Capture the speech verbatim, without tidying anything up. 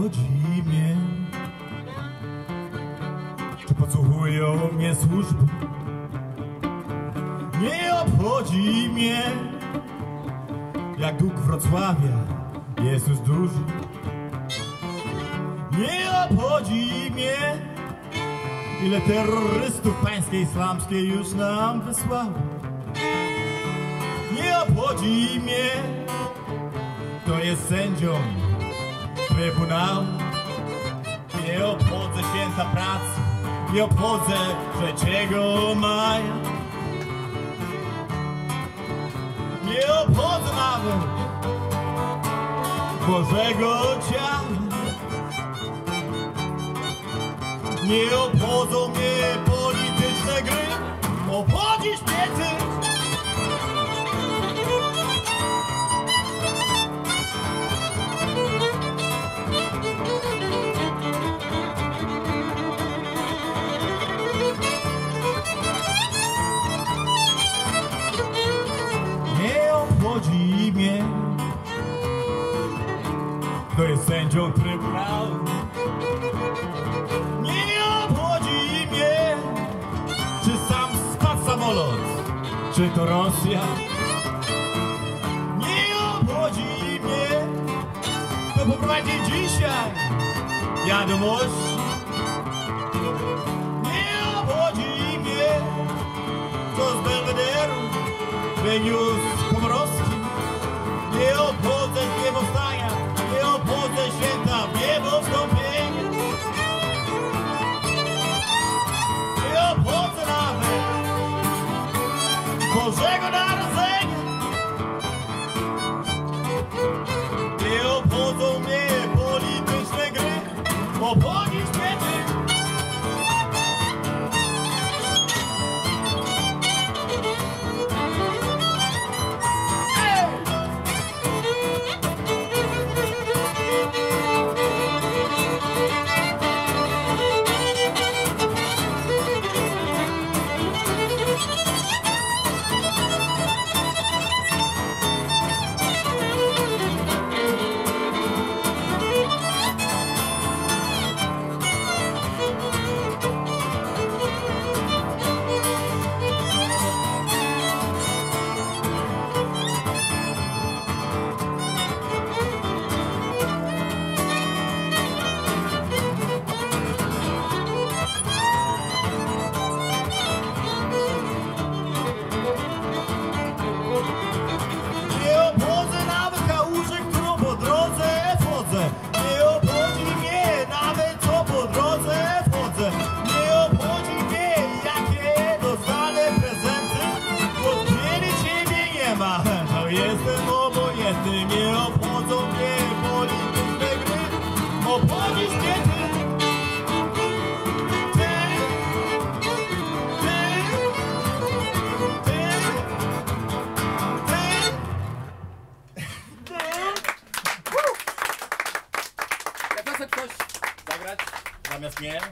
obchodzi mnie, czy podsłuchują mnie służby. Nie obchodzi mnie, jak dług Wrocławia jest już duży. Nie obchodzi mnie, ile terrorystów pańskiej islamskiej już nam wysłało. Nie obchodzi mnie, kto jest sędzią Trybunału. Nie obchodzę święta pracy, nie obchodzę trzeciego maja. Nie obchodzę nawet Bożego Ciała. Nie obchodzą mnie polityczne gry, obchodzisz mnie ty. Nie obchodzi mnie, kto jest sędzią Trybunału. Nie obchodzi mnie, czy sam spadł samolot, czy to Rosja. Nie obchodzi mnie, kto poprowadzi dzisiaj wiadomości. Nie obchodzi mnie, kto z Belwederu wyniósł Komorowski. Nie obchodzę dnia powstania, nie obchodzę święta w niebo wstąpienia. Nie obchodzę nawet Bożego Narodzenia. Nie obchodzą mnie polityczne gry, obchodzisz mnie ty. No jestem obojętny, nie obchodzą mnie polityczne gry, obchodzisz mnie ty. Ty, ty, ty, ty, ty. Jak chce ktoś zagrać zamiast mnie?